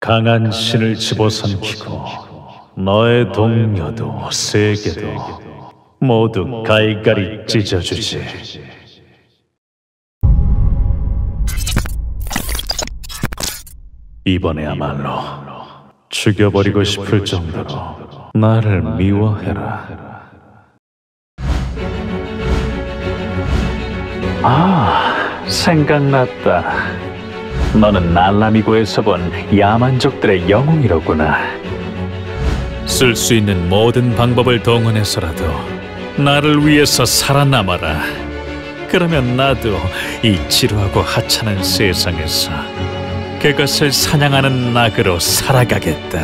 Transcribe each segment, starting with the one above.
강한 신을 집어삼키고 너의 동료도 세계도 모두 갈갈이 찢어주지. 이번에야말로 죽여버리고 싶을 정도로 나를 미워해라. 생각났다. 너는 날라미고에서 본 야만족들의 영웅이로구나. 쓸 수 있는 모든 방법을 동원해서라도 나를 위해서 살아남아라. 그러면 나도 이 지루하고 하찮은 세상에서 그것을 사냥하는 낙으로 살아가겠다.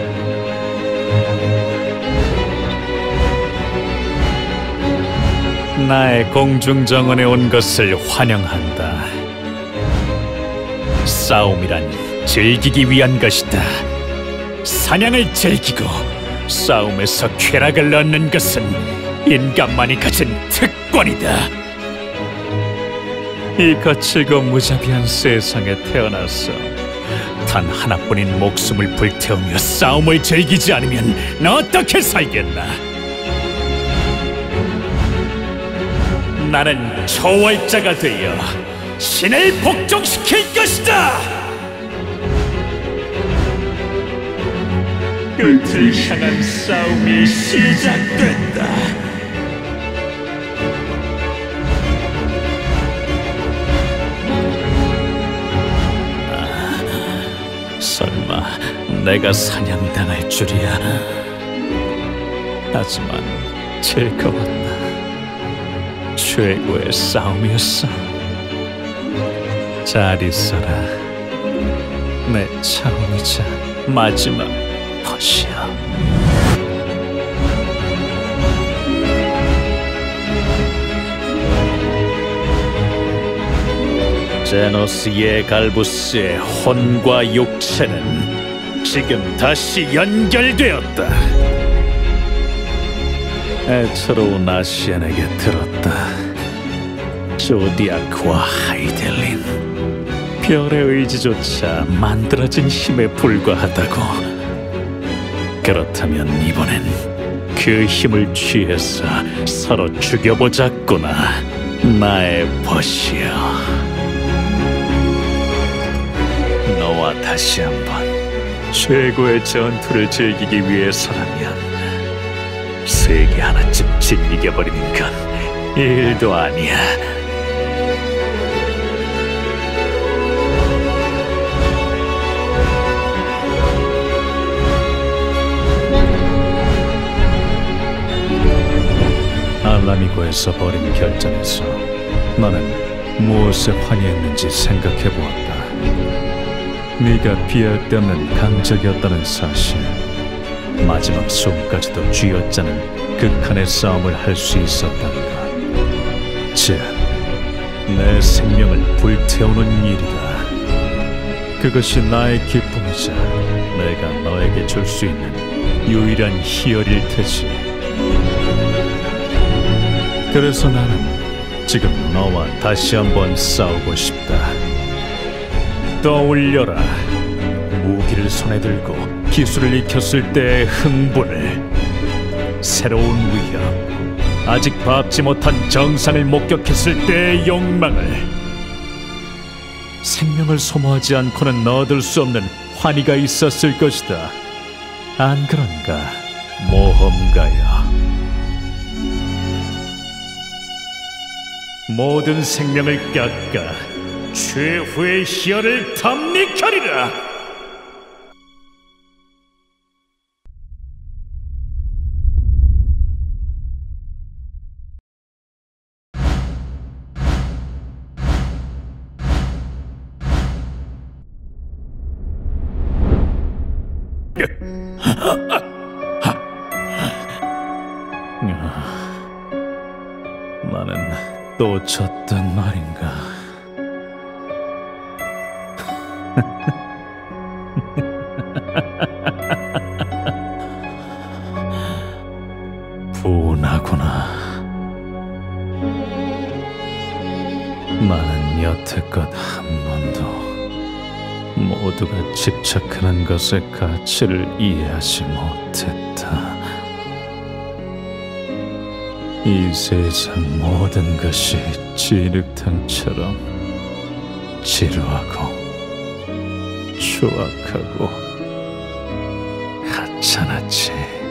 나의 공중정원에 온 것을 환영한다. 싸움이란 즐기기 위한 것이다. 사냥을 즐기고 싸움에서 쾌락을 얻는 것은 인간만이 가진 특권이다. 이 거칠고 무자비한 세상에 태어나서 단 하나뿐인 목숨을 불태우며 싸움을 즐기지 않으면 너 어떻게 살겠나? 나는 초월자가 되어 신을 복종시킬 것이다! 끝을 향한 싸움이 시작된다. 설마 내가 사냥당할 줄이야. 하지만 즐거웠다. 최고의 싸움이었어. 잘 있어라. 내 처음이자 마지막 벗이야. 제노스의 갈부스의 혼과 육체는 지금 다시 연결되었다. 애처로운 아시안에게 들었다. 조디아크와 하이델린, 별의 의지조차 만들어진 힘에 불과하다고. 그렇다면 이번엔 그 힘을 취해서 서로 죽여보자꾸나. 나의 벗이여, 너와 다시 한번 최고의 전투를 즐기기 위해서라면 세계 하나쯤 짓이겨버리는 건 일도 아니야. 알라미고에서 벌인 결전에서 너는 무엇에 환희했는지 생각해보았다. 네가 피할 데 없는 강적이었다는 사실, 마지막 숨까지도 쥐어짜는 극한의 싸움을 할 수 있었다는 것, 즉 내 생명을 불태우는 일이다. 그것이 나의 기쁨이자 내가 너에게 줄 수 있는 유일한 희열일 테지. 그래서 나는 지금 너와 다시 한번 싸우고 싶다. 떠올려라. 무기를 손에 들고 기술을 익혔을 때의 흥분을, 새로운 위협, 아직 밟지 못한 정상을 목격했을 때의 욕망을, 생명을 소모하지 않고는 얻을 수 없는 환희가 있었을 것이다. 안 그런가, 모험가여? 모든 생명을 깎아 최후의 희열을 담닉하리라. 나는 또 졌단 말인가? 분하구나. 나는 여태껏 한 번도 모두가 집착하는 것의 가치를 이해하지 못했다. 이 세상 모든 것이 진흙탕처럼 지루하고 추악하고 하찮았지.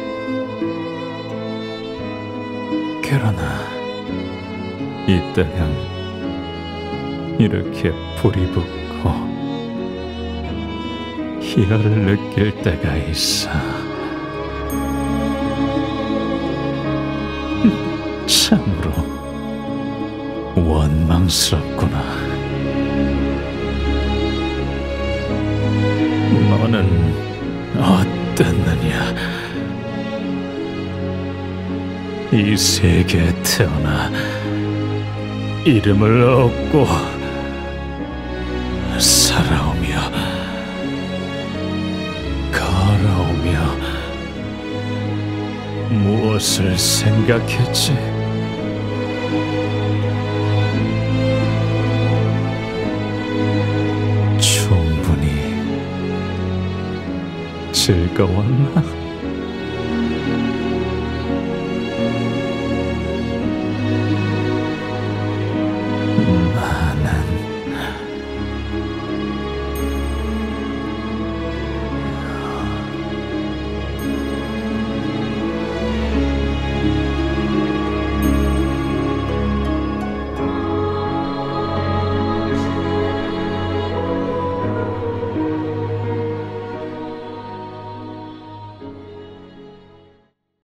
그러나 이 땅은 이렇게 불이 붙고 희열을 느낄 때가 있어. 참으로 원망스럽구나. 너는 어땠느냐? 이 세계에 태어나 이름을 얻고 살아오며 걸어오며 무엇을 생각했지? 충분히 즐거웠나?